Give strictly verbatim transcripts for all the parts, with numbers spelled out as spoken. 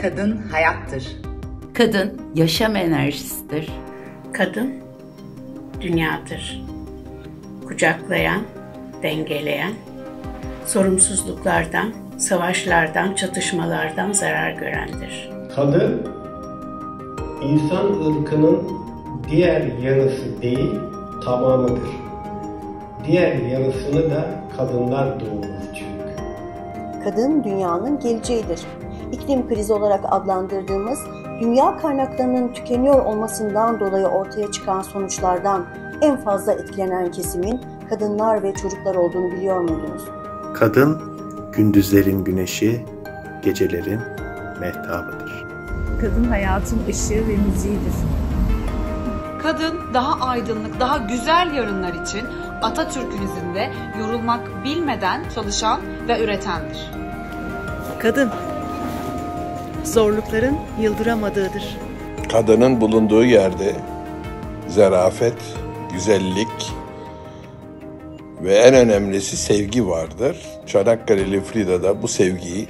Kadın hayattır. Kadın yaşam enerjisidir. Kadın dünyadır. Kucaklayan, dengeleyen, sorumsuzluklardan, savaşlardan, çatışmalardan zarar görendir. Kadın, insan ırkının diğer yarısı değil, tamamıdır. Diğer yarısını da kadınlar doğurur çünkü. Kadın dünyanın geleceğidir. İklim krizi olarak adlandırdığımız dünya kaynaklarının tükeniyor olmasından dolayı ortaya çıkan sonuçlardan en fazla etkilenen kesimin kadınlar ve çocuklar olduğunu biliyor muydunuz? Kadın, gündüzlerin güneşi, gecelerin mehtabıdır. Kadın hayatın ışığı ve müziğidir. Kadın daha aydınlık, daha güzel yarınlar için Atatürk'ün izinde yorulmak bilmeden çalışan ve üretendir. Kadın, zorlukların yıldıramadığıdır. Kadının bulunduğu yerde zarafet, güzellik ve en önemlisi sevgi vardır. Çanakkale'li Frida da bu sevgiyi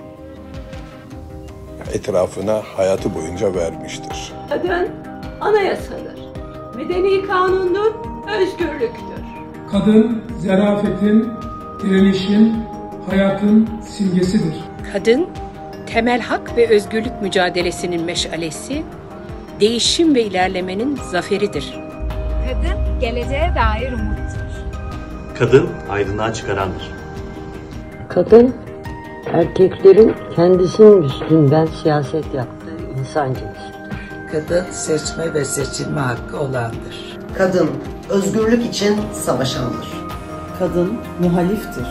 etrafına hayatı boyunca vermiştir. Kadın anayasadır, medeni kanundur, özgürlüktür. Kadın zarafetin, direnişin, hayatın simgesidir. Kadın temel hak ve özgürlük mücadelesinin meşalesi, değişim ve ilerlemenin zaferidir. Kadın geleceğe dair umuttur. Kadın aydınlığa çıkarandır. Kadın erkeklerin kendisinin üstünden siyaset yaptığı insan cinsidir. Kadın seçme ve seçilme hakkı olandır. Kadın özgürlük için savaşandır. Kadın muhaliftir.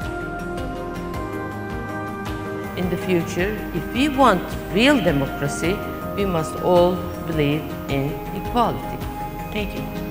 In the future, if we want real democracy, we must all believe in equality. Thank you.